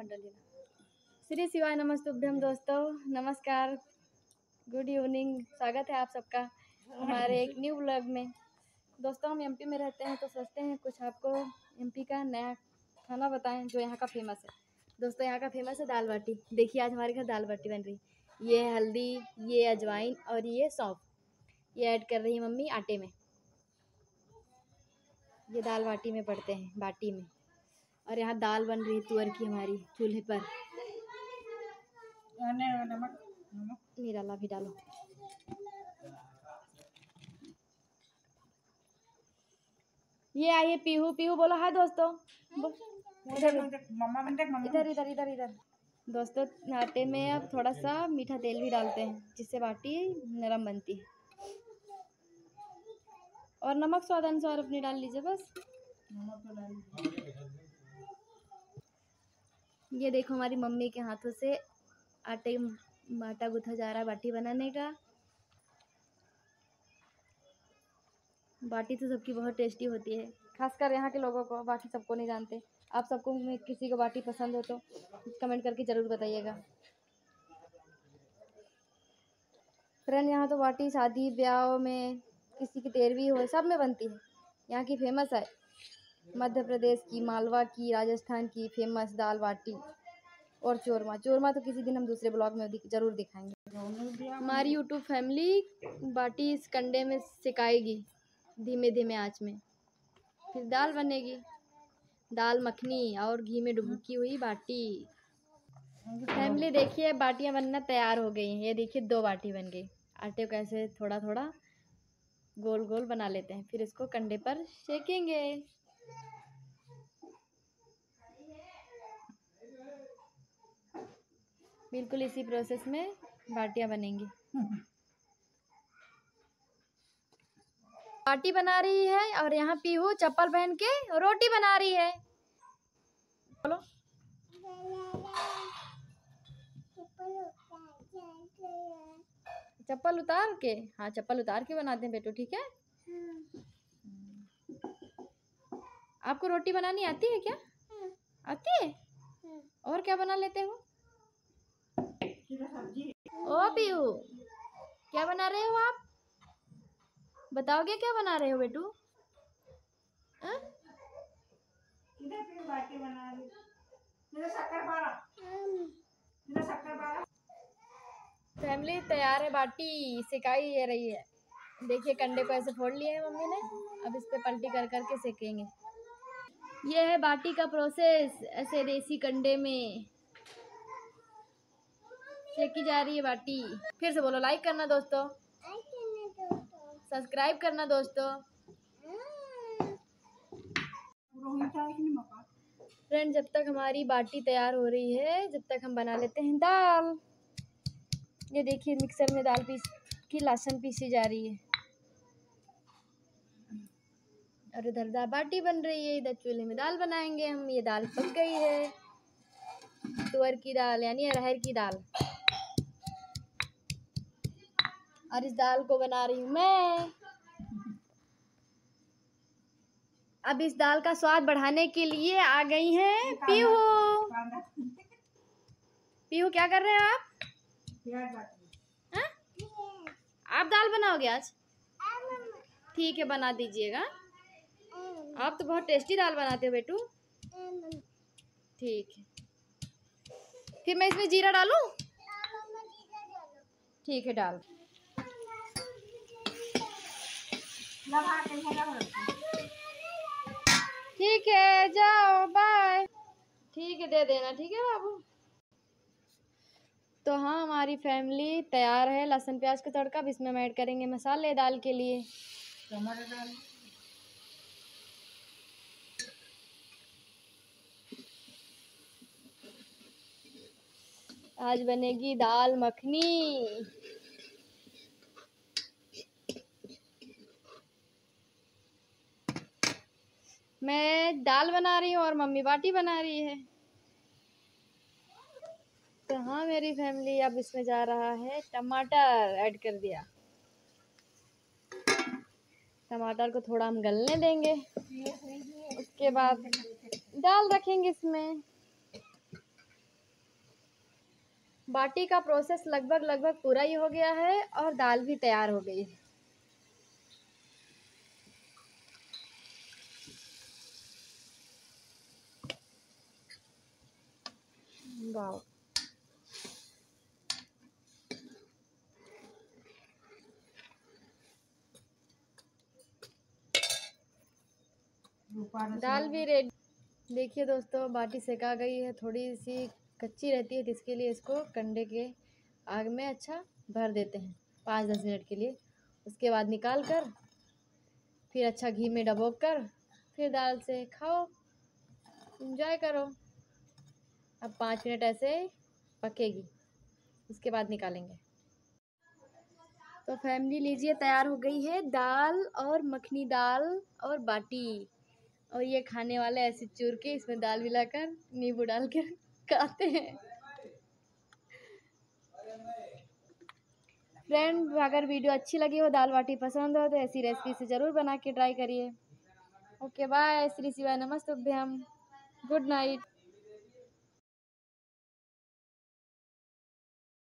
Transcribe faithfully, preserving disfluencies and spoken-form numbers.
मत डालिएगा। श्री शिवाय नमस्तुभ्यम दोस्तों, नमस्कार, गुड इवनिंग। स्वागत है आप सबका हमारे एक न्यू व्लॉग में। दोस्तों हम एमपी में रहते हैं तो सोचते हैं कुछ आपको एमपी का नया खाना बताएं जो यहाँ का फेमस है। दोस्तों यहाँ का फेमस है दाल बाटी। देखिए आज हमारे घर दाल बाटी बन रही। ये हल्दी, ये अजवाइन और ये सौंफ, ये ऐड कर रही है मम्मी आटे में। ये दाल बाटी में पड़ते हैं, बाटी में। और यहाँ दाल बन रही है तुअर की हमारी चूल्हे पर। नमक नहीं डाला, भी डालो। ये आइए पीहू, पीहू बोलो हाय दोस्तों। इधर इधर इधर इधर इधर। दोस्तों आटे में अब थोड़ा सा मीठा तेल भी डालते हैं जिससे बाटी नरम बनती है। और नमक स्वाद अनुसार अपनी डाल लीजिए बस। ये देखो हमारी मम्मी के हाथों से आटे आटा गूथा जा रहा है बाटी बनाने का। बाटी तो सबकी बहुत टेस्टी होती है, खासकर यहाँ के लोगों को, बाकी सबको नहीं जानते। आप सबको में किसी को बाटी पसंद हो तो कमेंट करके ज़रूर बताइएगा। फ्रेंड यहाँ तो बाटी शादी ब्याह में, किसी की तेरहवीं हो, सब में बनती है। यहाँ की फेमस है, मध्य प्रदेश की, मालवा की, राजस्थान की फेमस दाल बाटी। और चूरमा, चूरमा तो किसी दिन हम दूसरे ब्लॉग में ज़रूर दिखाएंगे। हमारी यूट्यूब फैमिली बाटी इस कंडे में सिकाएगी धीमे धीमे आंच में, फिर दाल बनेगी, दाल मखनी और घी में डुबकी हुई बाटी। फैमिली देखिए बाटियां बनना तैयार हो गई हैं। ये देखिए दो बाटी बन गई। आटे को ऐसे थोड़ा थोड़ा गोल गोल बना लेते हैं, फिर इसको कंडे पर सेकेंगे। बिल्कुल इसी प्रोसेस में बाटियां बनेंगी। बाटी बना रही है और यहाँ पीहू चप्पल पहन के रोटी बना रही है। बोलो चप्पल उतार के। हाँ चप्पल उतार के बनाते हैं बेटू, ठीक है। आपको रोटी बनानी आती है क्या? आती है। और क्या बना लेते हो? ओ पीहू क्या बना रहे हो आप? बताओगे क्या बना रहे हो बेटू? बाटी बना रही। फैमिली तैयार है, बाटी सिकाई ये रही है। देखिए कंडे को ऐसे फोड़ लिया है मम्मी ने, अब इस पे पलटी कर करके सेकेंगे। ये है बाटी का प्रोसेस, ऐसे देसी कंडे में सेकी जा रही है बाटी। फिर से बोलो लाइक करना दोस्तों, सब्सक्राइब करना दोस्तों। फ्रेंड जब तक हमारी बाटी तैयार हो रही है, जब तक हम बना लेते हैं दाल। ये देखिए मिक्सर में दाल पीस की लहसुन पीसी जा रही है और इधर दाल बाटी बन रही है। इधर चूल्हे में दाल बनाएंगे हम। ये दाल पक गई है, तुअर की दाल यानी अरहर की दाल। और इस दाल को बना रही हूँ मैं। अब इस दाल का स्वाद बढ़ाने के लिए आ गई हैं पीहू। पीहू क्या कर रहे हो आप? हा? आप दाल बनाओगे आज? ठीक है बना दीजिएगा। आप तो बहुत टेस्टी दाल बनाते हो बेटू। ठीक है, फिर मैं इसमें जीरा डालूं? ठीक है डाल। ठीक है जाओ बाय। ठीक है दे देना, ठीक है बाबू। तो हाँ हमारी फैमिली तैयार है। लहसुन प्याज का तड़का, अब इसमें हम ऐड करेंगे मसाले दाल के लिए। टमाटर डाल। आज बनेगी दाल मखनी। मैं दाल बना रही हूँ और मम्मी बाटी बना रही है। तो हाँ मेरी फैमिली अब इसमें जा रहा है टमाटर, ऐड कर दिया। टमाटर को थोड़ा हम गलने देंगे, उसके बाद दाल रखेंगे इसमें। बाटी का प्रोसेस लगभग लगभग पूरा ही हो गया है और दाल भी तैयार हो गई है। वाह, दाल भी रेडी। देखिए दोस्तों, बाटी सेका गई है, थोड़ी सी कच्ची रहती है, तो इसके लिए इसको कंडे के आग में अच्छा भर देते हैं पाँच दस मिनट के लिए। उसके बाद निकाल कर फिर अच्छा घी में डबोक कर फिर दाल से खाओ, एंजॉय करो। अब पाँच मिनट ऐसे पकेगी, उसके बाद निकालेंगे। तो फैमिली लीजिए, तैयार हो गई है दाल और मखनी दाल और बाटी। और ये खाने वाले ऐसे चूर के इसमें दाल मिलाकर नींबू डाल कर खाते हैं। फ्रेंड, अगर वीडियो अच्छी लगी हो, दाल बाटी पसंद हो, तो ऐसी रेसिपी से ज़रूर बना के ट्राई करिए। ओके बाय, श्री शिवाय नमस्तुभ्यम, गुड नाइट।